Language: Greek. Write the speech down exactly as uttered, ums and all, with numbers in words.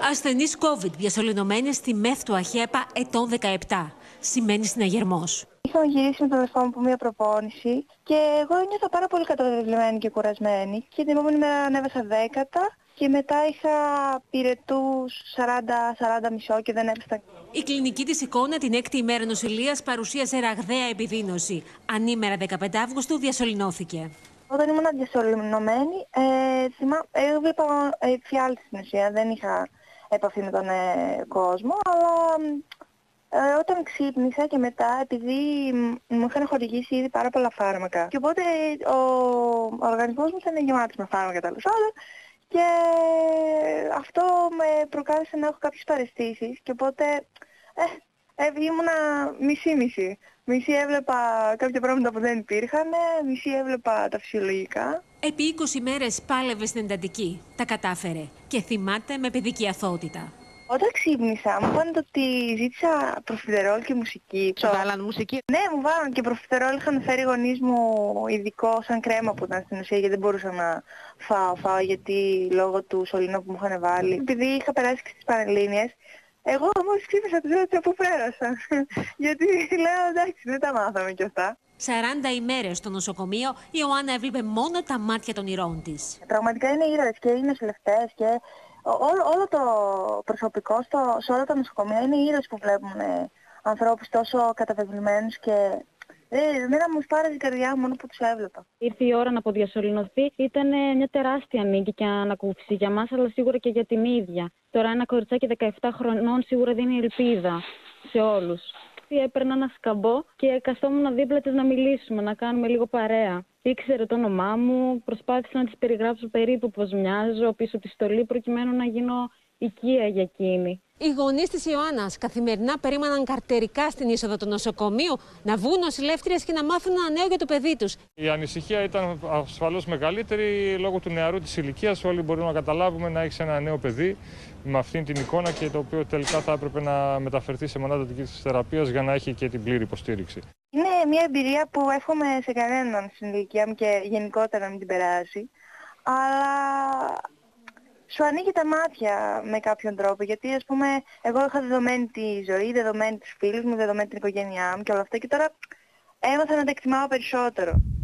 Ασθενής COVID διασωληνωμένη στη ΜΕΘ του ΑΧΕΠΑ ετών δεκαεπτά. Σημαίνει συναγερμός. Είχαμε γυρίσει με τον αδελφό μου από μια προπόνηση και εγώ νιώθω πάρα πολύ καταδευλημένη και κουρασμένη. Και την επόμενη μέρα ανέβασα δέκατα και μετά είχα πυρετούς σαράντα σαράντα μισό και δεν έπεστα. Η κλινική της εικόνα την έκτη ημέρα νοσηλείας παρουσίασε ραγδαία επιδείνωση. Ανήμερα δεκαπέντε Αυγούστου διασωληνώθηκε. Όταν ήμουν διασωληνωμένη, ε, θυμά, έβλεπα ε, φιάλτη στην ουσία, δεν είχα επαφή με τον ε, κόσμο, αλλά ε, όταν ξύπνησα και μετά, επειδή μου είχαν χορηγήσει ήδη πάρα πολλά φάρμακα, και οπότε ο, ο οργανισμός μου ήταν γεμάτος με φάρμακα τέλος πάντων, και αυτό με προκάλεσε να έχω κάποιες παραισθήσεις, και οπότε ε, ε, ήμουνα μισή-μισή. Μισή έβλεπα κάποια πράγματα που δεν υπήρχαν, μισή έβλεπα τα φυσιολογικά. Επί είκοσι μέρες πάλευε στην εντατική. Τα κατάφερε και θυμάται με παιδική αθωότητα. Όταν ξύπνησα, μου είπαν ότι ζήτησα προφιτερόλ και μουσική. Σου βάλανε μουσική? Ναι, μου βάλανε και προφιτερόλ. Είχαν φέρει οι γονείς μου ειδικό σαν κρέμα που ήταν στην ουσία, γιατί δεν μπορούσα να φάω, φάω γιατί λόγω του σωληνού που μου είχαν βάλει. Επειδή είχα περάσει και στις Πανελλήνιες, εγώ μόλις ξύπνησα τους ρώτησα πού πέρασα. Γιατί λέω εντάξει, δεν τα μάθαμε κι αυτά. σαράντα ημέρες στο νοσοκομείο, η Ιωάννα έβλεπε μόνο τα μάτια των ηρώων της. Πραγματικά είναι ήρωες και οι νοσηλευτές και όλο, όλο το προσωπικό στο, σε όλα τα νοσοκομεία είναι ήρωες που βλέπουν ε, ανθρώπους τόσο καταβεβλημένους και ε, εμένα μου σπάραζε η καρδιά μόνο που τους έβλεπα. Ήρθε η ώρα να αποδιασωληνωθεί. Ήταν μια τεράστια νίκη και ανακούφιση για μας, αλλά σίγουρα και για την ίδια. Τώρα ένα κοριτσάκι δεκαεπτά χρονών σίγουρα δίνει ελπίδα σε όλους. Έπαιρνα ένα σκαμπό και καθόμουν δίπλα της να μιλήσουμε, να κάνουμε λίγο παρέα. Ήξερε το όνομά μου, προσπάθησα να της περιγράψω περίπου πώς μοιάζω πίσω τη στολή προκειμένου να γίνω οικία για εκείνη. Οι γονείς της Ιωάννας καθημερινά περίμεναν καρτερικά στην είσοδο του νοσοκομείου να βγουν νοσηλεύτριες και να μάθουν ένα νέο για το παιδί τους. Η ανησυχία ήταν ασφαλώς μεγαλύτερη λόγω του νεαρού της ηλικίας. Όλοι μπορούμε να καταλάβουμε να έχεις ένα νέο παιδί με αυτήν την εικόνα και το οποίο τελικά θα έπρεπε να μεταφερθεί σε μονάδα δικής θεραπείας για να έχει και την πλήρη υποστήριξη. Είναι μια εμπειρία που εύχομαι σε κανέναν στην ηλικία μου και γενικότερα να μην την περάσει. Αλλά σου ανοίγει τα μάτια με κάποιον τρόπο, γιατί ας πούμε εγώ είχα δεδομένη τη ζωή, δεδομένη τους φίλους μου, δεδομένη την οικογένειά μου και όλα αυτά και τώρα έμαθα να τα εκτιμάω περισσότερο.